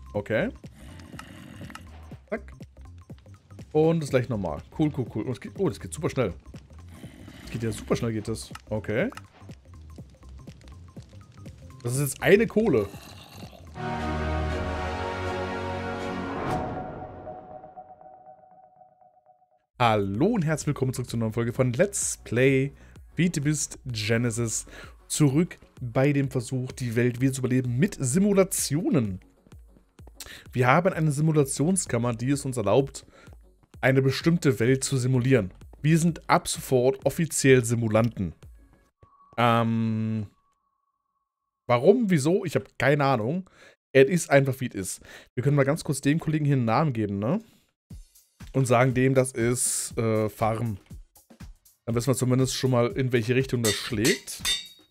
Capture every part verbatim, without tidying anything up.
Okay. Zack. Und das gleich nochmal. Cool, cool, cool. Oh das, geht, oh, das geht super schnell. Das geht ja super schnell, geht das. Okay. Das ist jetzt eine Kohle. Hallo und herzlich willkommen zurück zur neuen Folge von Let's Play Beat the Beast Genesis. Zurück bei dem Versuch, die Welt wieder zu überleben mit Simulationen. Wir haben eine Simulationskammer, die es uns erlaubt, eine bestimmte Welt zu simulieren. Wir sind ab sofort offiziell Simulanten. Ähm... Warum, wieso? Ich habe keine Ahnung. Es ist einfach, wie es ist. Wir können mal ganz kurz dem Kollegen hier einen Namen geben, ne? Und sagen dem, das ist äh, Farm. Dann wissen wir zumindest schon mal, in welche Richtung das schlägt.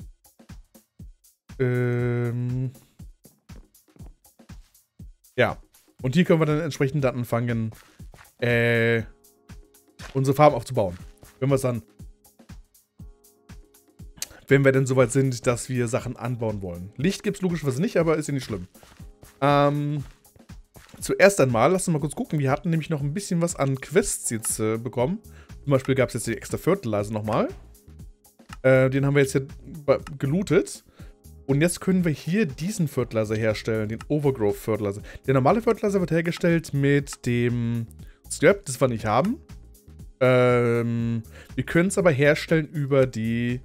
Ähm... Ja. Und hier können wir dann entsprechend dann anfangen, äh, unsere Farm aufzubauen. Wenn wir es dann... Wenn wir denn soweit sind, dass wir Sachen anbauen wollen. Licht gibt es logischerweise nicht, aber ist ja nicht schlimm. Ähm, zuerst einmal, lass uns mal kurz gucken. Wir hatten nämlich noch ein bisschen was an Quests jetzt äh, bekommen. Zum Beispiel gab es jetzt die extra Fertilizer nochmal. Äh, den haben wir jetzt hier gelootet. Und jetzt können wir hier diesen Fertilizer herstellen, den Overgrowth Fertilizer. Der normale Fertilizer wird hergestellt mit dem Scrap, das wir nicht haben. Ähm, wir können es aber herstellen über die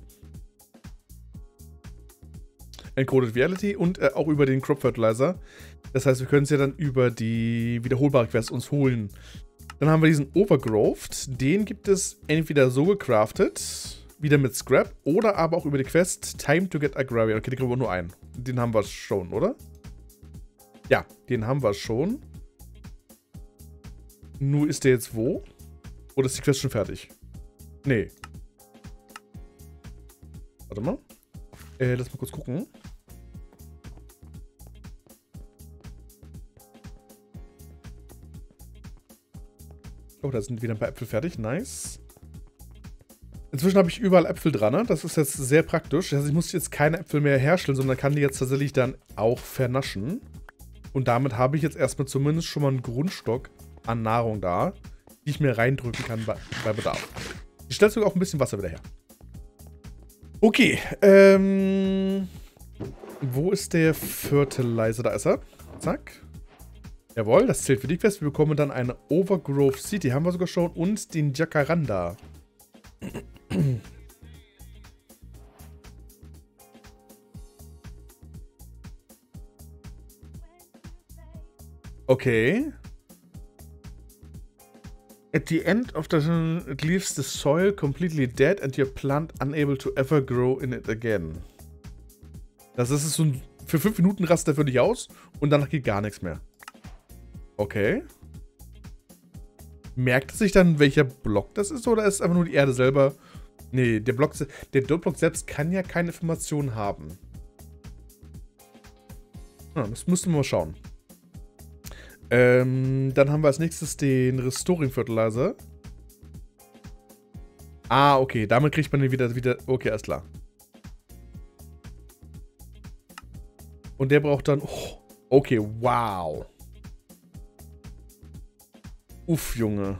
Encoded Reality und äh, auch über den Crop Fertilizer. Das heißt, wir können es ja dann über die wiederholbare Quest uns holen. Dann haben wir diesen Overgrowth. Den gibt es entweder so gecraftet, wieder mit Scrap, oder aber auch über die Quest Time to Get Agrarian. Okay, den kriegen wir nur einen. Den haben wir schon, oder? Ja, den haben wir schon. Nur ist der jetzt wo? Oder ist die Quest schon fertig? Nee. Warte mal. Äh, lass mal kurz gucken. Oh, da sind wieder ein paar Äpfel fertig. Nice. Inzwischen habe ich überall Äpfel dran, ne? Das ist jetzt sehr praktisch. Also ich muss jetzt keine Äpfel mehr herstellen, sondern kann die jetzt tatsächlich dann auch vernaschen. Und damit habe ich jetzt erstmal zumindest schon mal einen Grundstock an Nahrung da, die ich mir reindrücken kann bei, bei Bedarf. Ich stelle sogar auch ein bisschen Wasser wieder her. Okay, ähm... wo ist der Fertilizer? Da ist er. Zack. Jawohl, das zählt für die Quest. Wir bekommen dann eine Overgrowth Seed, die haben wir sogar schon, und den Jacaranda. Okay. At the end of the it leaves the soil completely dead and your plant unable to ever grow in it again. Das ist so ein, für fünf Minuten rastet er für dich aus und danach geht gar nichts mehr. Okay. Merkt es sich dann, welcher Block das ist, oder ist es einfach nur die Erde selber? Nee, der Block, der Dotblock selbst kann ja keine Informationen haben. Ah, das müssten wir mal schauen. Ähm, dann haben wir als nächstes den Restoring Fertilizer. Ah, okay, damit kriegt man den wieder, wieder, okay, alles klar. Und der braucht dann, oh, okay, wow. Uff, Junge.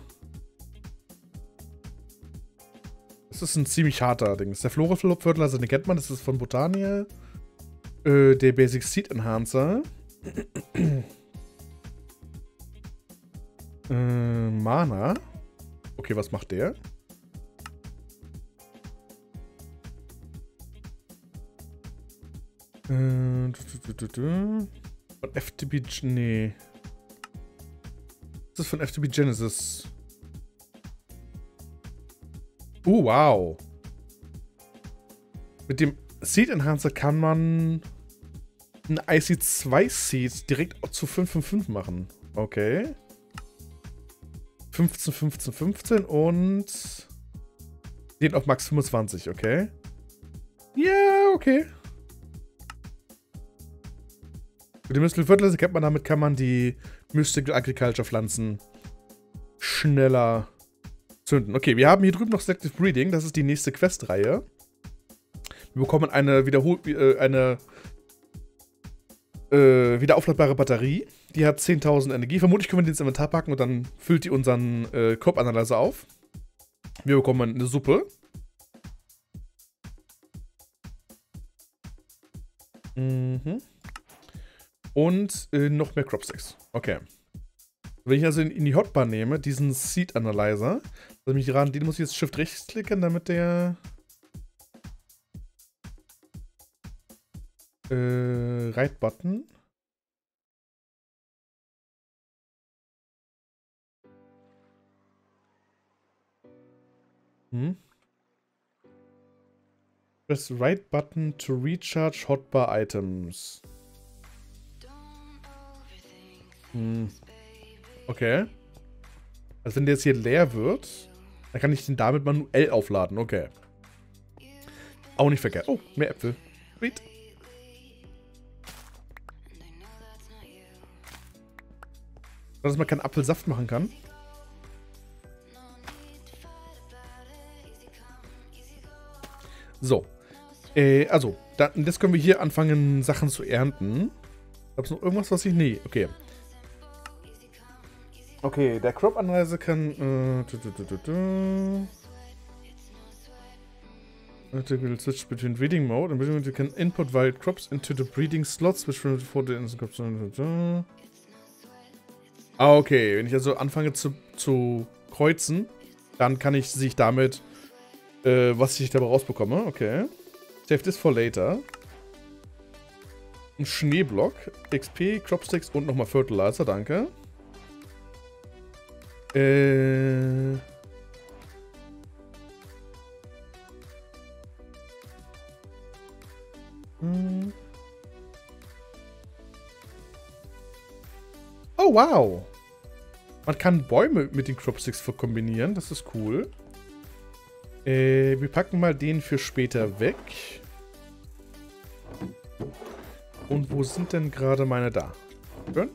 Das ist ein ziemlich harter Ding. Der Flora Fertilizer, den kennt man, das ist von Botania. Äh, der Basic Seed Enhancer. äh, Mana. Okay, was macht der? Äh, du, du, du, du. Von F T B, nee. Das ist von F T B Genesis. Oh, wow. Mit dem Seed Enhancer kann man ein I C zwei Seed direkt zu fünf fünf fünf machen. Okay. fünfzehn, fünfzehn, fünfzehn und den auf Max fünfundzwanzig, okay. Ja, okay. Mit dem Mystical Fertilizer kennt man, damit kann man die Mystical Agriculture Pflanzen schneller zünden. Okay, wir haben hier drüben noch Selective Breeding. Das ist die nächste Questreihe. Wir bekommen eine Wiederhol... Äh, eine... äh, wieder aufladbare Batterie. Die hat zehntausend Energie. Vermutlich können wir die ins Inventar packen und dann füllt die unseren äh, Crop-Analyzer auf. Wir bekommen eine Suppe. Mhm. Und äh, noch mehr Cropsticks. Okay. Wenn ich also in, in die Hotbar nehme, diesen Seed Analyzer, also mich ran, den muss ich jetzt Shift rechts klicken, damit der äh, Right Button. Hm. Press Right Button to recharge Hotbar Items. Hm. Okay. Also wenn der jetzt hier leer wird, dann kann ich den damit manuell aufladen. Okay. Auch nicht verkehrt. Oh, mehr Äpfel. Sweet. Dass man keinen Apfelsaft machen kann. So. Äh, also, dann, jetzt können wir hier anfangen, Sachen zu ernten. Gab es noch irgendwas, was ich... Nee, okay. Okay, der Crop Analyzer kann... Äh, du, du, du, du, du. It will switch between breeding mode and breeding mode. You can input wild crops into the breeding slots, which will for the instant crops. Ah, okay. Wenn ich also anfange zu, zu kreuzen, dann kann ich sich damit, äh, was ich dabei rausbekomme. Okay. Save this for later. Ein Schneeblock, X P, Cropsticks und nochmal Fertilizer, danke. Äh... Hm. Oh, wow. Man kann Bäume mit den Cropsticks kombinieren, das ist cool. Äh, wir packen mal den für später weg. Und wo sind denn gerade meine da? Schön.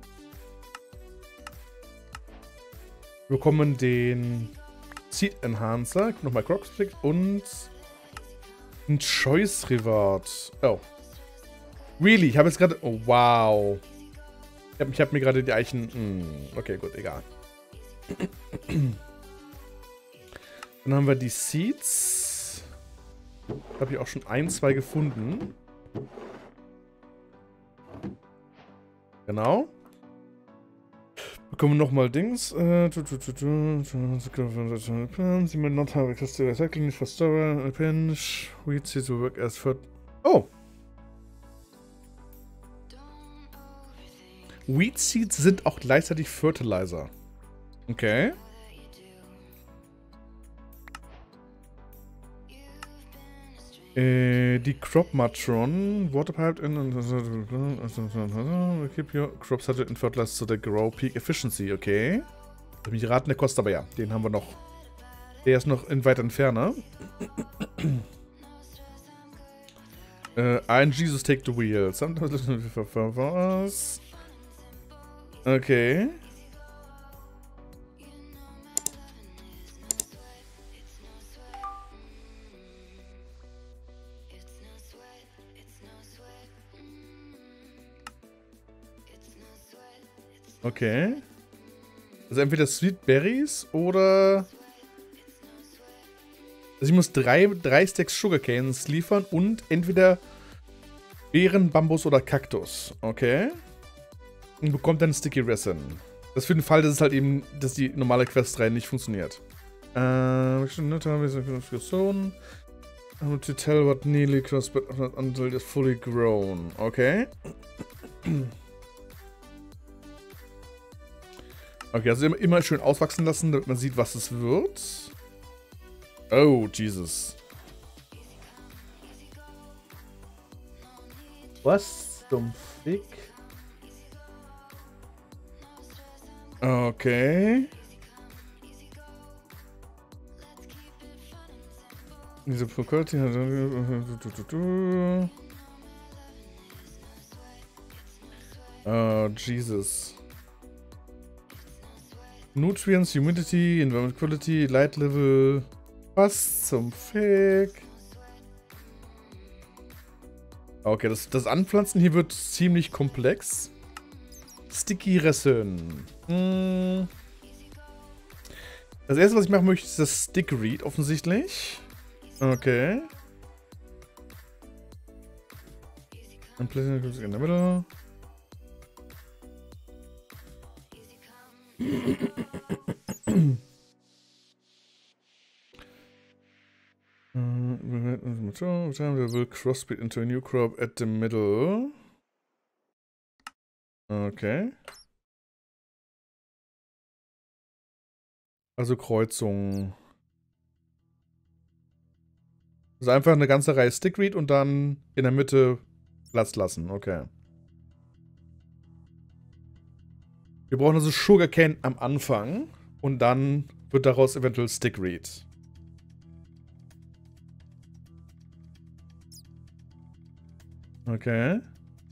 Wir bekommen den Seed Enhancer, nochmal Cropstick und ein Choice Reward. Oh. Really? Ich habe jetzt gerade... Oh, wow. Ich habe hab mir gerade die Eichen... Hm, okay, gut, egal. Dann haben wir die Seeds. Da habe ich auch schon ein, zwei gefunden. Genau. Bekommen wir nochmal Dings. Äh, Sie may not have access to recycling for store, a pinch. Weed seeds will work as for. Oh! Weed Seeds sind auch gleichzeitig Fertilizer. Okay. Äh, die Crop Matron. Waterpiped in and keep your crops started in fertilizer so they grow peak efficiency. Okay. Ich mich raten, der kostet aber ja. Den haben wir noch. Der ist noch in weiter Entferne. äh, ein Jesus take the wheel. Sometimes was? Okay. Okay. Also entweder Sweet Berries oder... Also ich muss drei, drei Stacks Sugarcanes liefern und entweder Beeren, Bambus oder Kaktus. Okay. Und bekommt dann Sticky Resin. Das für den Fall, dass es halt eben, dass die normale Questreihe nicht funktioniert. Äh, to tell what nearly crossed but not until it's fully grown. Okay. Okay, also immer, immer schön auswachsen lassen, damit man sieht, was es wird. Oh, Jesus. Was zum Fick? Okay. Diese Procurity hat... Oh, Jesus. Nutrients, Humidity, Environment Quality, Light Level. Was zum Fick? Okay, das, das Anpflanzen hier wird ziemlich komplex. Sticky Resin. Hm. Das erste, was ich machen möchte, ist das Stickweed offensichtlich. Okay. Und placing in der Mitte. We will crossbreed into a new crop at the middle. Okay. Also Kreuzung. Also einfach eine ganze Reihe Stickweed und dann in der Mitte Platz lassen. Okay. Wir brauchen also Sugarcane am Anfang und dann wird daraus eventuell Stickweed. Okay.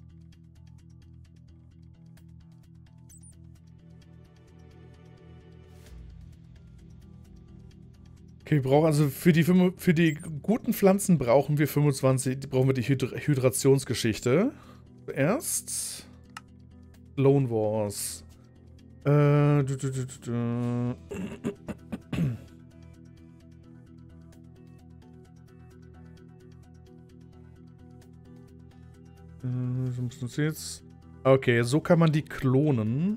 Okay, wir brauchen also für die, für die guten Pflanzen brauchen wir fünfundzwanzig, brauchen wir die Hydra Hydrationsgeschichte. Zuerst Lone Wars. Äh, du, du, du, du. Okay, so kann man die klonen.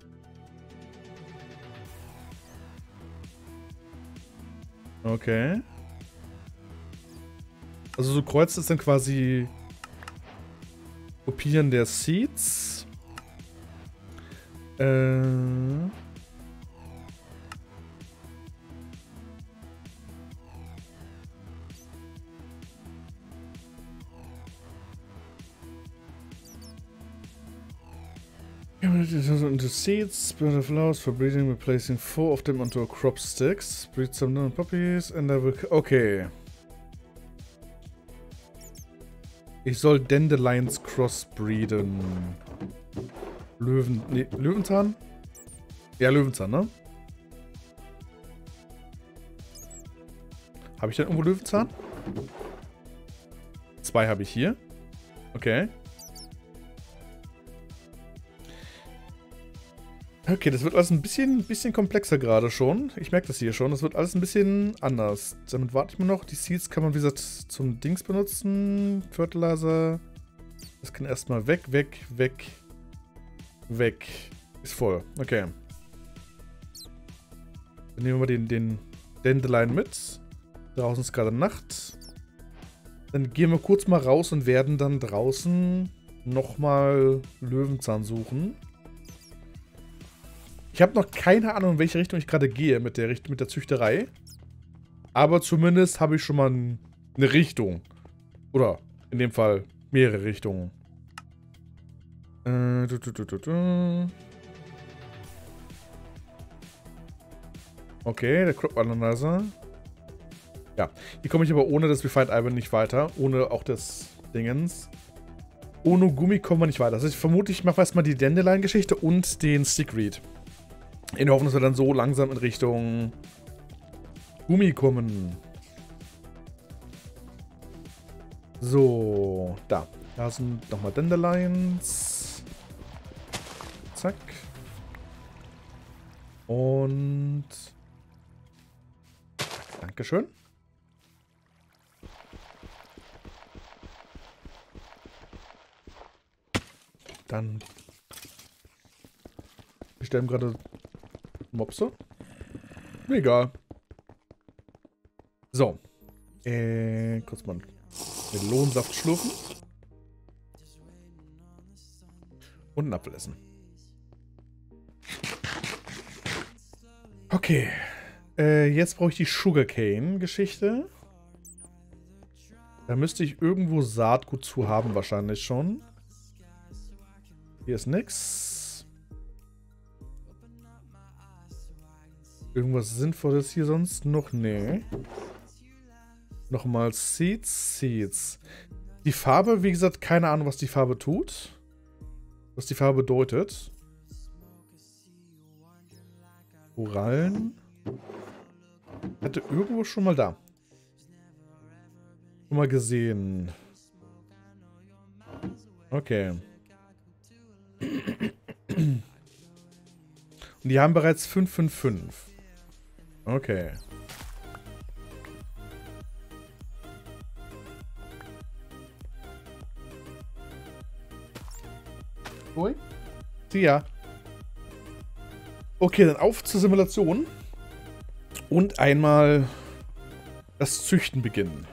Okay. Also so kreuzt ist dann quasi Kopieren der Seeds. Äh... Into seeds, spread the flowers for breeding, replacing four of them onto crop sticks. Breed some new puppies and I will... Okay. Ich soll Dandelions crossbreeden. Löwen... Nee, Löwenzahn? Ja, Löwenzahn, ne? Habe ich denn irgendwo Löwenzahn? Zwei habe ich hier. Okay. Okay, das wird alles ein bisschen, bisschen komplexer gerade schon. Ich merke das hier schon. Das wird alles ein bisschen anders. Damit warte ich mir noch. Die Seeds kann man, wie gesagt, zum Dings benutzen. Fertilizer. Das kann erstmal weg, weg, weg, weg. Ist voll. Okay. Dann nehmen wir den, den Dandelion mit. Draußen ist gerade Nacht. Dann gehen wir kurz mal raus und werden dann draußen nochmal Löwenzahn suchen. Ich habe noch keine Ahnung, in welche Richtung ich gerade gehe mit der, mit der Züchterei. Aber zumindest habe ich schon mal eine Richtung. Oder in dem Fall mehrere Richtungen. Äh, du, du, du, du, du. Okay, der Crop Analyzer. Ja, hier komme ich aber ohne das Refined Iron nicht weiter. Ohne auch das Dingens. Ohne Gummi kommen wir nicht weiter. Also ich vermute, ich mache erstmal die Dandelion-Geschichte und den Stickweed. In der Hoffnung, dass wir dann so langsam in Richtung Gummi kommen. So, da. Da sind nochmal Dandelions. Zack. Und... Dankeschön. Dann... Wir stellen gerade... Mopse? Egal. So. Äh, kurz mal Melonensaft schlürfen. Und einen Apfel essen. Okay. Äh, jetzt brauche ich die Sugarcane-Geschichte. Da müsste ich irgendwo Saatgut zu haben, wahrscheinlich schon. Hier ist nix. Irgendwas Sinnvolles hier sonst noch? Nee. Nochmal Seeds, Seeds. Die Farbe, wie gesagt, keine Ahnung, was die Farbe tut. Was die Farbe bedeutet. Korallen. Hatte irgendwo schon mal da. Schon mal gesehen. Okay. Und die haben bereits fünf fünf fünf. Okay. Ui. Ja. Okay, dann auf zur Simulation. Und einmal das Züchten beginnen.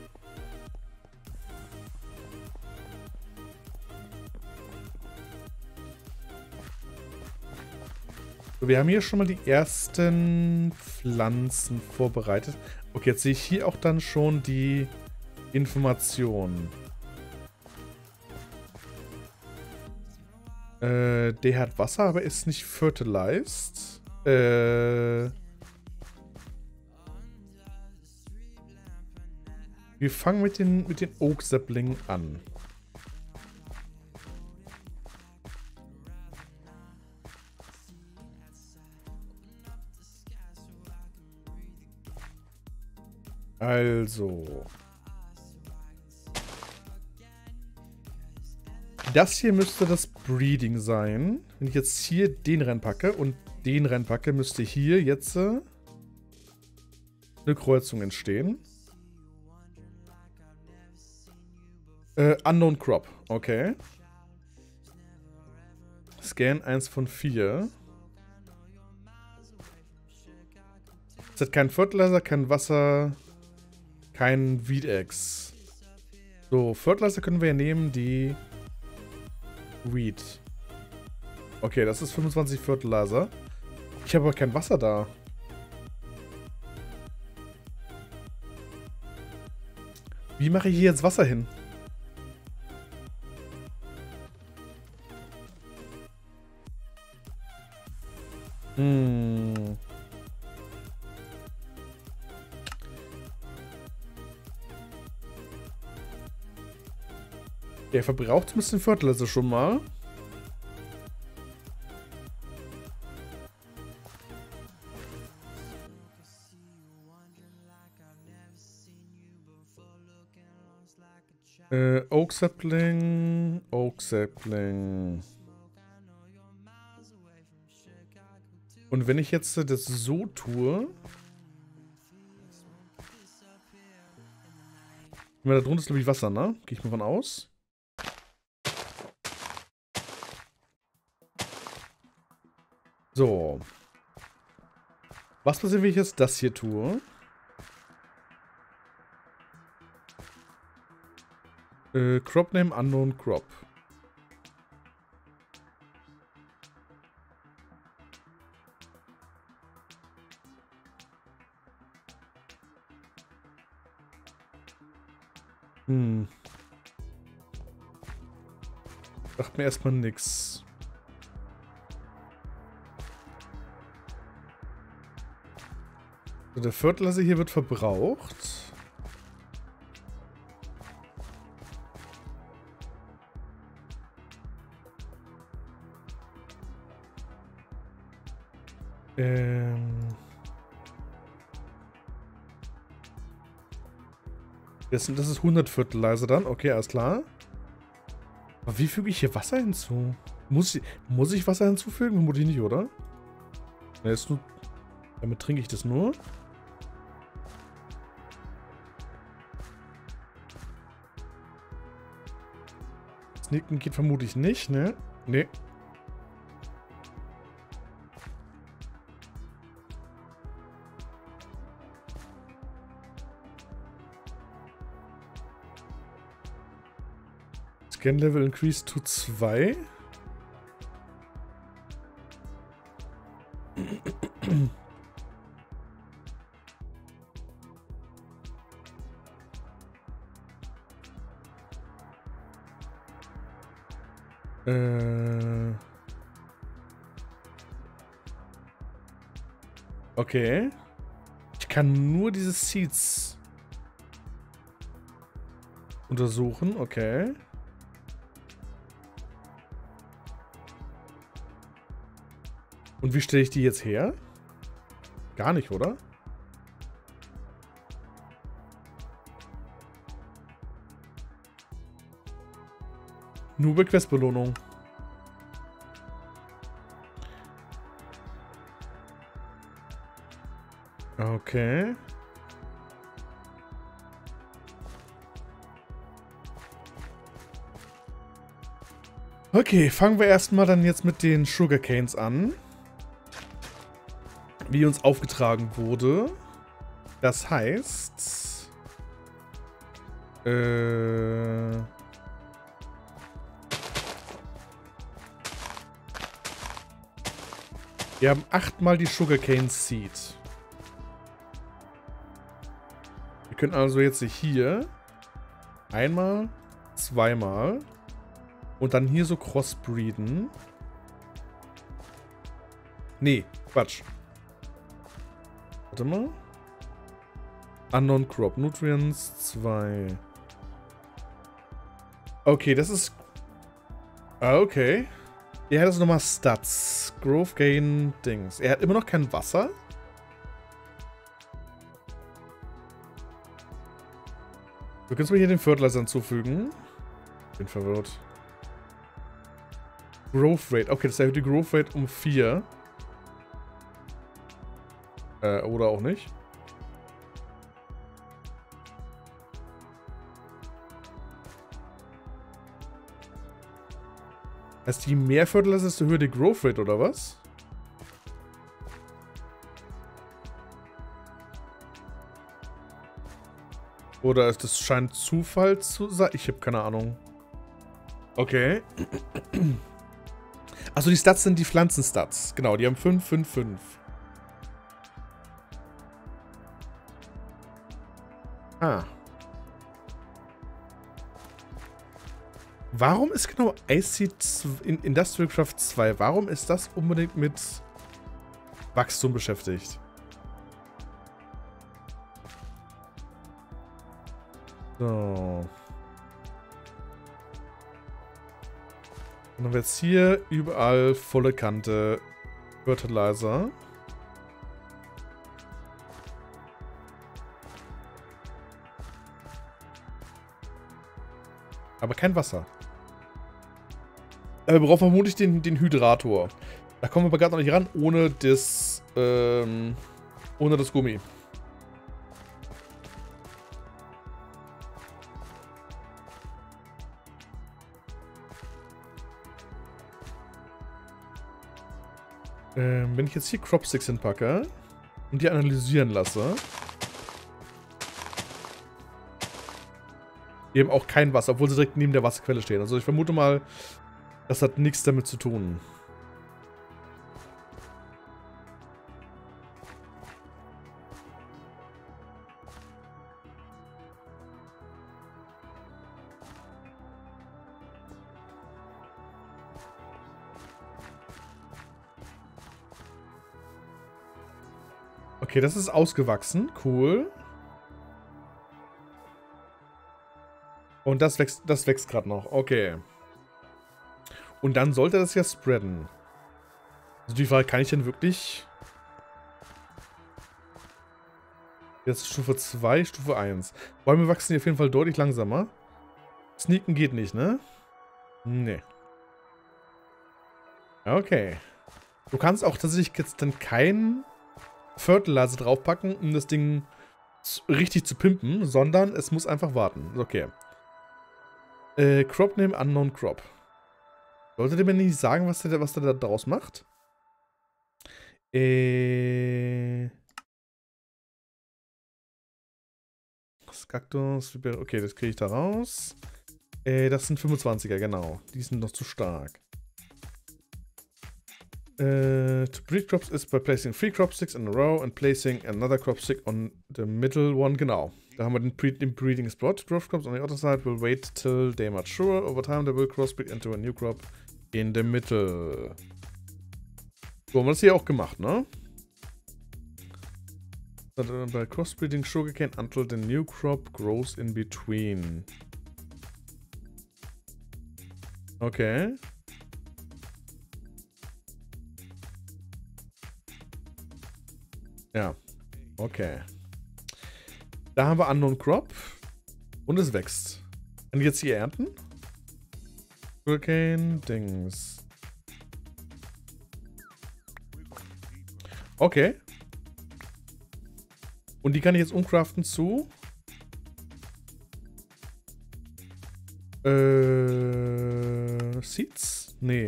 So, wir haben hier schon mal die ersten Pflanzen vorbereitet. Okay, jetzt sehe ich hier auch dann schon die Informationen. Äh, der hat Wasser, aber ist nicht fertilized. Äh... Wir fangen mit den, mit den Oak Sapling an. Also. Das hier müsste das Breeding sein. Wenn ich jetzt hier den reinpacke und den reinpacke, müsste hier jetzt äh, eine Kreuzung entstehen. Äh, Unknown Crop, okay. Scan eins von vier. Es hat keinen Fertilizer, kein Wasser, kein Weed-Eggs. So, Fertilizer können wir ja nehmen, die Weed. Okay, das ist fünfundzwanzig Fertilizer. Ich habe aber kein Wasser da. Wie mache ich hier jetzt Wasser hin? Hm. Der verbraucht ein bisschen Fertilizer schon mal. Äh, Oak Sapling, Oak Sapling. Und wenn ich jetzt das so tue... Da drunter ist, glaube ich, Wasser, ne? Gehe ich mal von aus. So. Was passiert, wenn ich jetzt das hier tue? Äh, Crop Name Unknown Crop. Hm. Sagt mir erstmal nix. So, der Fertilizer hier wird verbraucht. Ähm... Das, das ist hundert Fertilizer dann. Okay, alles klar. Aber wie füge ich hier Wasser hinzu? Muss ich, muss ich Wasser hinzufügen? Vermutlich nicht, oder? Ja, ist nur, damit trinke ich das nur. Snicken geht vermutlich nicht, ne? Ne. Scan Level Increase to zwei. äh. Okay. Ich kann nur diese Seeds untersuchen, okay. Und wie stelle ich die jetzt her? Gar nicht, oder? Nur bei Questbelohnung. Okay. Okay, fangen wir erstmal dann jetzt mit den Sugarcanes an. Wie uns aufgetragen wurde. Das heißt... Äh... Wir haben achtmal die Sugarcane Seed. Wir können also jetzt hier einmal, zweimal und dann hier so crossbreeden. Nee, Quatsch. Warte mal. Unknown Crop. Nutrients zwei. Okay, das ist... Ah, okay. Ja, das ist nochmal Stats. Growth Gain Dings. Er hat immer noch kein Wasser. Du kannst mir hier den Fertilizer hinzufügen. Bin verwirrt. Growth Rate. Okay, das erhöht die Growth Rate um vier. Äh, oder auch nicht. Heißt, je mehr Fertilizer, desto höher die Growth Rate, oder was? Oder ist das scheint Zufall zu sein? Ich habe keine Ahnung. Okay. Achso, die Stats sind die Pflanzenstats. Genau, die haben fünf, fünf, fünf. Ah. Warum ist genau I C in Industrial Craft zwei? Warum ist das unbedingt mit Wachstum beschäftigt? So. Dann haben wir jetzt hier überall volle Kante Fertilizer. Aber kein Wasser. Wir brauchen vermutlich den, den Hydrator. Da kommen wir aber gerade noch nicht ran, ohne das, ähm, ohne das Gummi. Ähm, wenn ich jetzt hier Cropsticks hinpacke und die analysieren lasse, eben auch kein Wasser, obwohl sie direkt neben der Wasserquelle stehen. Also ich vermute mal, das hat nichts damit zu tun. Okay, das ist ausgewachsen. Cool. Und das wächst, das wächst gerade noch. Okay. Und dann sollte das ja spreaden. Also die Frage, kann ich denn wirklich... Jetzt Stufe zwei, Stufe eins. Bäume wachsen hier auf jeden Fall deutlich langsamer. Sneaken geht nicht, ne? Nee. Okay. Du kannst auch tatsächlich jetzt dann keinen Fertilizer draufpacken, um das Ding richtig zu pimpen, sondern es muss einfach warten. Okay. Äh, Crop Name Unknown Crop. Solltet ihr mir nicht sagen, was der, was der da draus macht? Äh... Das Kaktus... Okay, das kriege ich da raus. Äh, das sind fünfundzwanziger, genau. Die sind noch zu stark. Uh, to breed crops is by placing three crop sticks in a row and placing another crop stick on the middle one. Genau. Da haben wir den, Pre den Breeding Spot. Growth crops on the other side will wait till they mature. Over time they will crossbreed into a new crop in the middle. So haben wir das hier auch gemacht, ne? By crossbreeding sugarcane until the new crop grows in between. Okay. Ja, okay. Da haben wir Unknown Crop. Und es wächst. Kann ich jetzt hier ernten? Sugarcane, Dings. Okay. Und die kann ich jetzt umcraften zu... Äh... Seeds? Nee.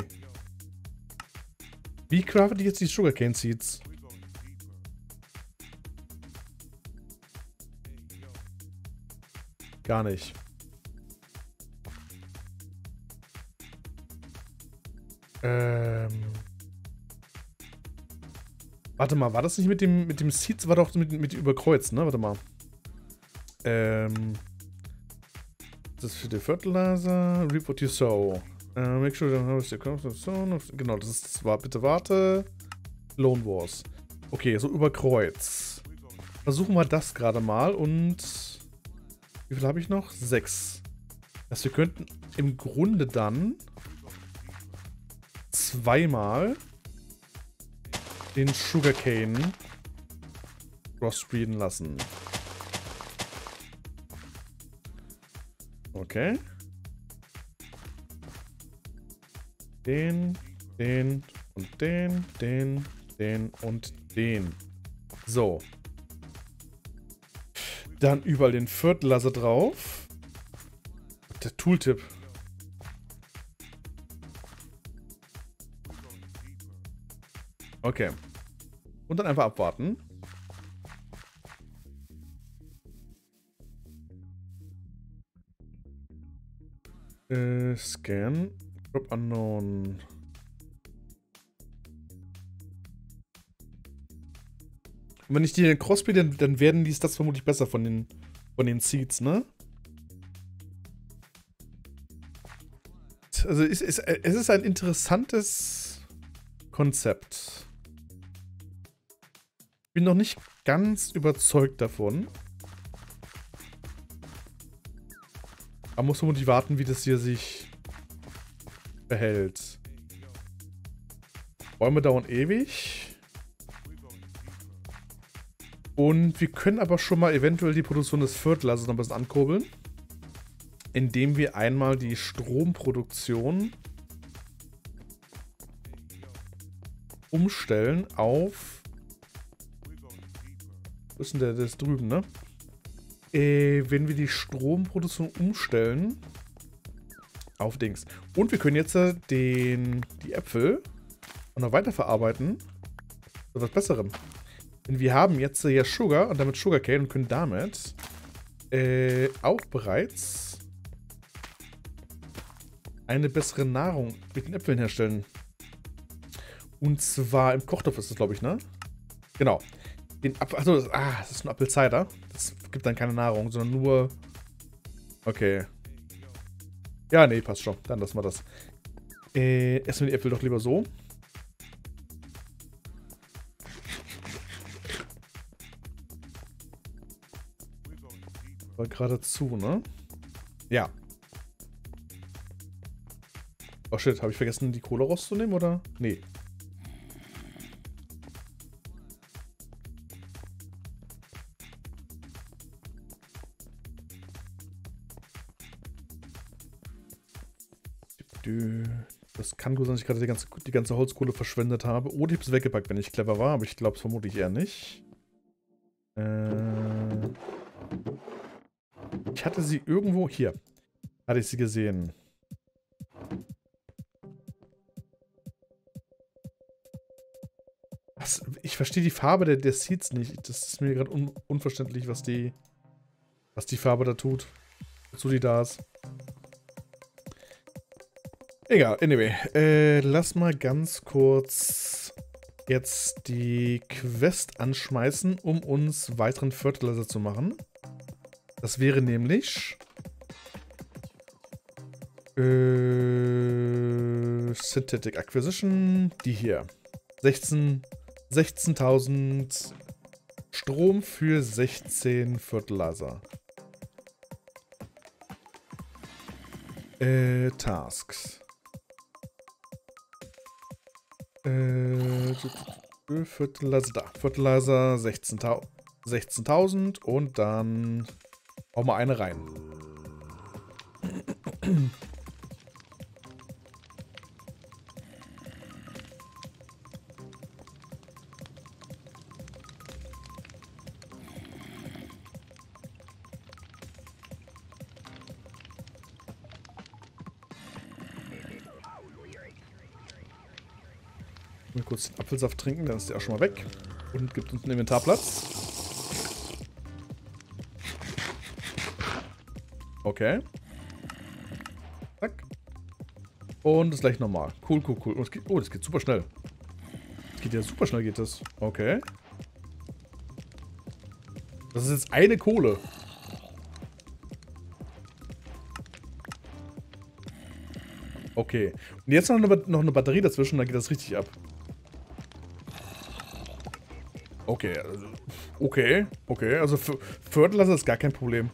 Wie crafte ich jetzt die Sugarcane Seeds? Gar nicht. Ähm... Warte mal, war das nicht mit dem, mit dem Seeds? War doch mit, mit überkreuzt, ne? Warte mal. Ähm... Das ist für die Fertilizer. Reap what you sow. Uh, make sure you harvest your crops and so on. Genau, das ist das war. Bitte warte. Lone Wars. Okay, so über Kreuz. Versuchen wir das gerade mal und... Wie viel habe ich noch? Sechs. Das wir könnten im Grunde dann zweimal den Sugarcane crossbreeden lassen. Okay. Den, den und den, den, den und den. So. Dann überall den Fertilizer drauf. Der Tooltip. Okay. Und dann einfach abwarten. Äh, scan. Drop unknown. Und wenn ich die crossbreed, dann, dann werden die das vermutlich besser von den, von den Seeds, ne? Also es ist, es ist ein interessantes Konzept. Ich bin noch nicht ganz überzeugt davon. Aber muss vermutlich warten, wie das hier sich behält. Bäume dauern ewig. Und wir können aber schon mal eventuell die Produktion des Fertilizers noch ein bisschen ankurbeln. Indem wir einmal die Stromproduktion umstellen auf... Wo ist denn der? Der ist drüben, ne? Äh, wenn wir die Stromproduktion umstellen auf Dings. Und wir können jetzt äh, den, die Äpfel noch weiterverarbeiten zu was Besserem. Denn wir haben jetzt äh, ja Sugar und damit Sugarcane und können damit äh, auch bereits eine bessere Nahrung mit den Äpfeln herstellen. Und zwar im Kochtopf ist das, glaube ich, ne? Genau. Den Apfel, achso, das, ah, das ist ein Apfelcider. Das gibt dann keine Nahrung, sondern nur... Okay. Ja, nee, passt schon. Dann lassen wir das. Äh, essen wir die Äpfel doch lieber so. War gerade zu, ne? Ja. Oh shit, habe ich vergessen, die Kohle rauszunehmen, oder? Nee. Das kann gut sein, dass ich gerade die ganze, die ganze Holzkohle verschwendet habe. Oder ich habe es weggepackt, wenn ich clever war, aber ich glaube es vermutlich eher nicht. Äh ich hatte sie irgendwo... Hier. Hatte ich sie gesehen. Was? Ich verstehe die Farbe der, der Seeds nicht. Das ist mir gerade un, unverständlich, was die, was die Farbe da tut. Wozu die da ist. Egal, anyway. Äh, lass mal ganz kurz jetzt die Quest anschmeißen, um uns weiteren Fertilizer zu machen. Das wäre nämlich... Äh, Synthetic Acquisition. Die hier. sechzehntausend Strom für sechzehn Fertilizer. Äh, Tasks. Äh, Fertilizer, da. Fertilizer sechzehntausend und dann hau mal eine rein. Mal kurz den Apfelsaft trinken, dann ist der auch schon mal weg. Und gibt uns einen Inventarplatz. Okay. Zack. Und das gleich nochmal. Cool, cool, cool. Und das geht, oh, das geht super schnell. Das geht ja super schnell, geht das. Okay. Das ist jetzt eine Kohle. Okay. Und jetzt noch eine, noch eine Batterie dazwischen, dann geht das richtig ab. Okay. Also, okay. Okay. Also für Fertilizer ist gar kein Problem.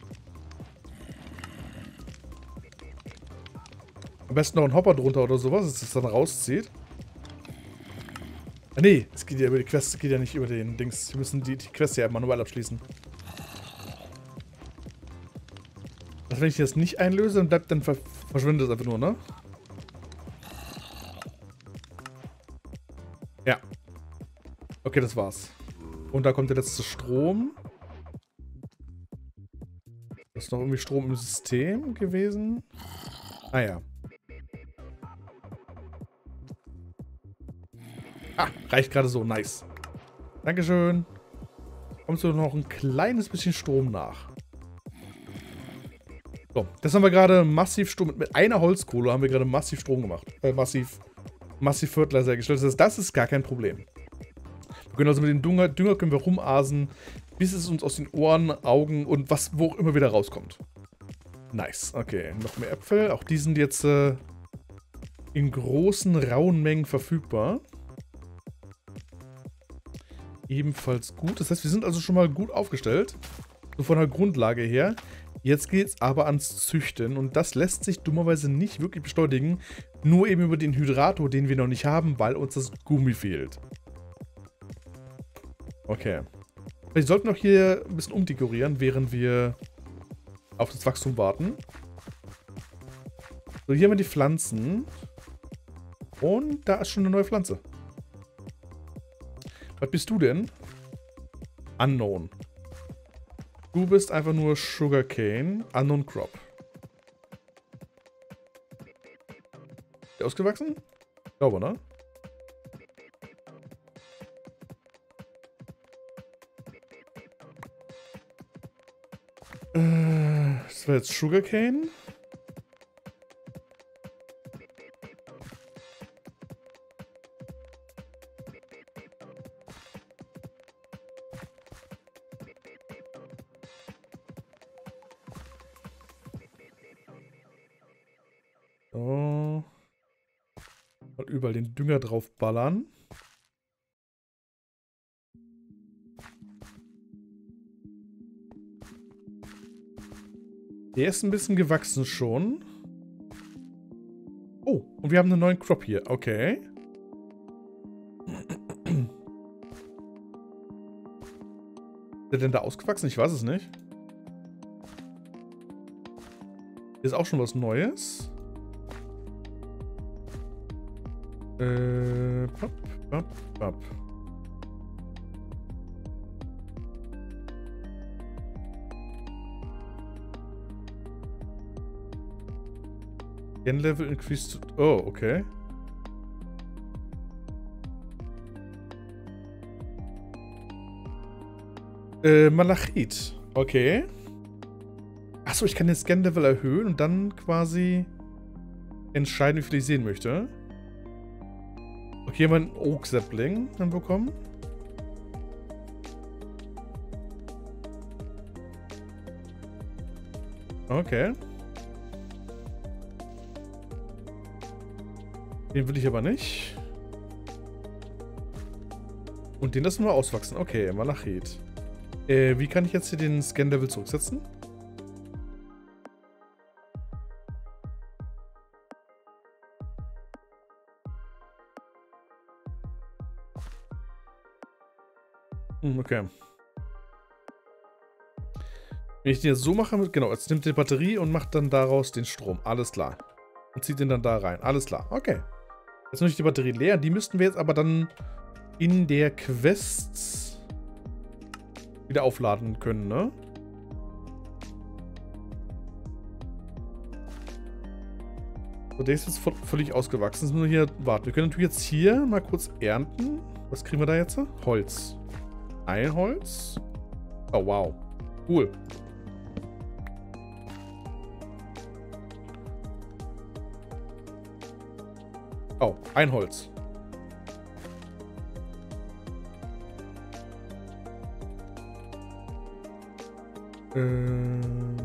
Am besten noch ein Hopper drunter oder sowas, dass es dann rauszieht. Ah, nee, es geht ja über die Quest, es geht ja nicht über den Dings. Wir müssen die, die Quest ja manuell abschließen. Also wenn ich das nicht einlöse, dann bleibt, dann ver verschwindet es einfach nur, ne? Ja. Okay, das war's. Und da kommt der letzte Strom. Ist noch irgendwie Strom im System gewesen? Ah ja. Ah, reicht gerade so. Nice. Dankeschön. Kommst du noch ein kleines bisschen Strom nach. So, das haben wir gerade massiv Strom. Mit einer Holzkohle haben wir gerade massiv Strom gemacht. Äh, massiv, massiv Fertilizer hergestellt. Das heißt, das ist gar kein Problem. Wir können also mit dem Dünger, Dünger können wir rumasen, bis es uns aus den Ohren, Augen und was, wo auch immer wieder rauskommt. Nice. Okay, noch mehr Äpfel. Auch die sind jetzt äh, in großen, rauen Mengen verfügbar. Ebenfalls gut. Das heißt, wir sind also schon mal gut aufgestellt. So von der Grundlage her. Jetzt geht es aber ans Züchten. Und das lässt sich dummerweise nicht wirklich beschleunigen. Nur eben über den Hydrator, den wir noch nicht haben, weil uns das Gummi fehlt. Okay. Wir sollten auch hier ein bisschen umdekorieren, während wir auf das Wachstum warten. So, hier haben wir die Pflanzen. Und da ist schon eine neue Pflanze. Was bist du denn? Unknown. Du bist einfach nur Sugarcane. Unknown Crop. Ist der ausgewachsen? Ich glaube, ne? Äh, das war jetzt Sugarcane. So. Und überall den Dünger drauf ballern. Der ist ein bisschen gewachsen schon. Oh, und wir haben einen neuen Crop hier. Okay. Ist der denn da ausgewachsen? Ich weiß es nicht. Hier ist auch schon was Neues. Äh, pop, pop, pop. Gen Level increased to... Oh, okay. Äh, Malachit. Okay. Achso, ich kann jetzt Gen Level erhöhen und dann quasi entscheiden, wie viel ich sehen möchte. Okay, haben wir einen Oak Sapling dann bekommen. Okay. Den will ich aber nicht. Und den lassen wir auswachsen. Okay, Malachit. Äh, wie kann ich jetzt hier den Scan-Level zurücksetzen? Hm, okay. Wenn ich den jetzt so mache, genau, jetzt nimmt die Batterie und macht dann daraus den Strom. Alles klar. Und zieht den dann da rein. Alles klar. Okay. Jetzt noch nicht die Batterie leer. Die müssten wir jetzt aber dann in der Quest wieder aufladen können, ne? So, der ist jetzt völlig ausgewachsen. Das müssen wir hier warten. Wir können natürlich jetzt hier mal kurz ernten. Was kriegen wir da jetzt? Holz. Ein Holz. Oh, wow. Cool. Oh, ein Holz. Ähm...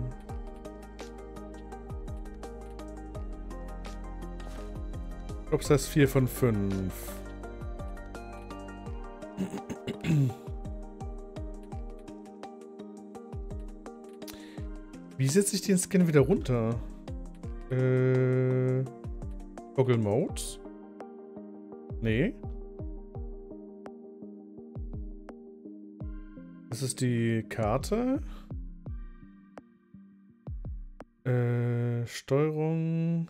Ich glaube, das heißt vier von fünf. Wie setze ich den Scan wieder runter? Äh... Toggle Mode? Nee. Das ist die Karte. Äh... Steuerung...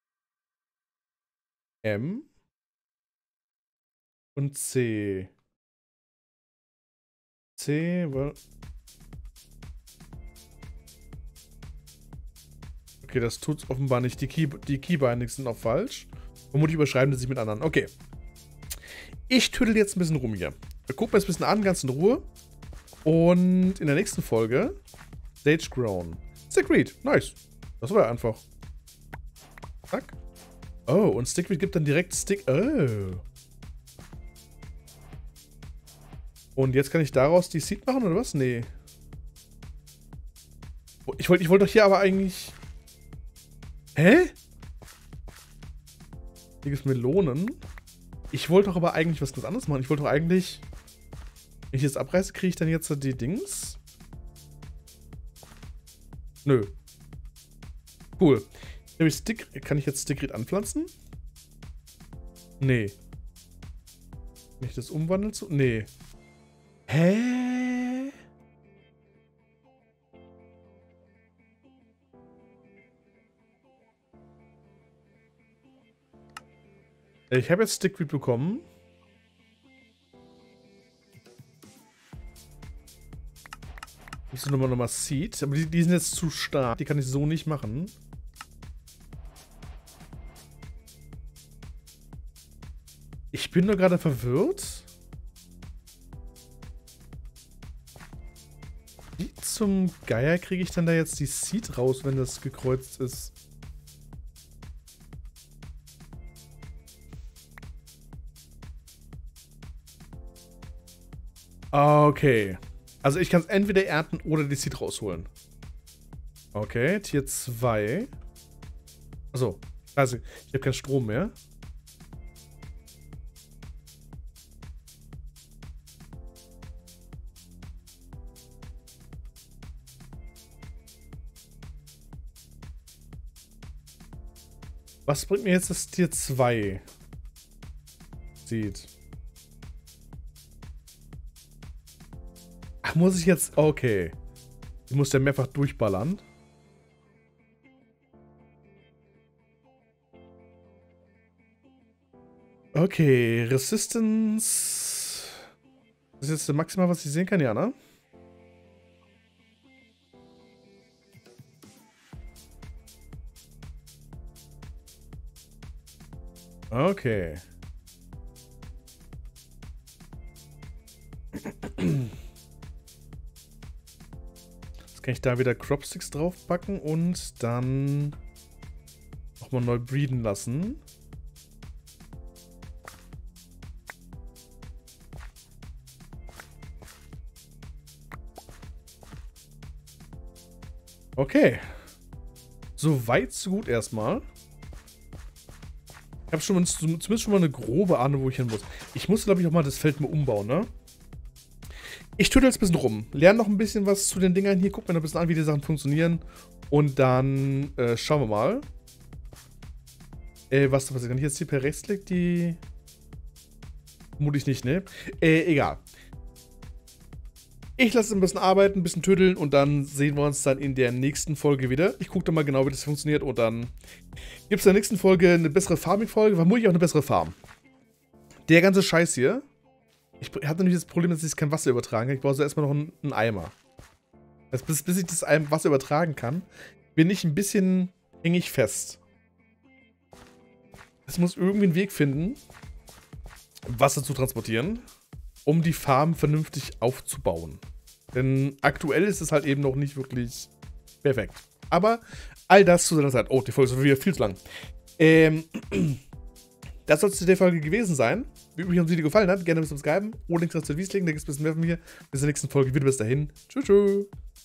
M und C. C, well. Okay, das tut's offenbar nicht. Die, Key die Keybindings sind auch falsch. Vermutlich überschreiben die sich mit anderen. Okay. Ich tüdel jetzt ein bisschen rum hier. Wir gucken uns ein bisschen an, ganz in Ruhe. Und in der nächsten Folge Stage Grown. Stickweed. Nice. Das war einfach. Zack. Oh, und Stickweed gibt dann direkt Stick... Oh. Und jetzt kann ich daraus die Seed machen, oder was? Nee. Ich wollte ich wollt doch hier aber eigentlich... Hä? Hier gibt es Melonen. Ich wollte doch aber eigentlich was ganz anderes machen. Ich wollte doch eigentlich... Wenn ich jetzt abreiße, kriege ich dann jetzt die Dings? Nö. Cool. Stick, kann ich jetzt Stickweed anpflanzen? Nee. Kann ich das umwandeln zu? Nee. Hä? Ich habe jetzt Stickweed bekommen. Ich muss nochmal nochmal Seed. Aber die, die sind jetzt zu stark. Die kann ich so nicht machen. Ich bin nur gerade verwirrt. Wie zum Geier kriege ich dann da jetzt die Seed raus, wenn das gekreuzt ist? Okay. Also ich kann es entweder ernten oder die Seed rausholen. Okay, Tier zwei. Achso, also ich habe keinen Strom mehr. Was bringt mir jetzt das Tier zwei? Sieht. Ach, muss ich jetzt... Okay. Ich muss ja mehrfach durchballern. Okay, Resistance... Das ist jetzt das Maximal, was ich sehen kann, ja, ne? Okay. Jetzt kann ich da wieder Cropsticks draufpacken und dann nochmal neu breeden lassen. Okay. So weit, so gut erstmal. Ich habe schon mal, zumindest schon mal eine grobe Ahnung, wo ich hin muss. Ich muss, glaube ich, auch mal das Feld mal umbauen, ne? Ich tüdel jetzt ein bisschen rum. Lerne noch ein bisschen was zu den Dingern hier. Guck mir noch ein bisschen an, wie die Sachen funktionieren. Und dann äh, schauen wir mal. Äh, was, was kann ich jetzt hier per Rechtsklick die... Vermutlich nicht, ne? Äh, egal. Ich lasse es ein bisschen arbeiten, ein bisschen tüdeln und dann sehen wir uns dann in der nächsten Folge wieder. Ich gucke dann mal genau, wie das funktioniert und dann gibt es in der nächsten Folge eine bessere Farming-Folge, vermutlich auch eine bessere Farm. Der ganze Scheiß hier. Ich hatte nämlich das Problem, dass ich kein Wasser übertragen kann. Ich brauche so erstmal noch einen, einen Eimer. Das, bis, bis ich das Wasser übertragen kann, bin ich ein bisschen hängig fest. es muss irgendwie einen Weg finden, Wasser zu transportieren, um die Farm vernünftig aufzubauen. Denn aktuell ist es halt eben noch nicht wirklich perfekt. Aber all das zu seiner Zeit. Oh, die Folge ist wieder viel zu lang. Ähm, das soll es zu der Folge gewesen sein. Wie euch das Video gefallen hat, gerne bis zum Skypen oder links auf der Wies legen, da gibt es ein bisschen mehr von mir. Bis zur nächsten Folge wieder. Bis dahin. Tschüss, tschüss.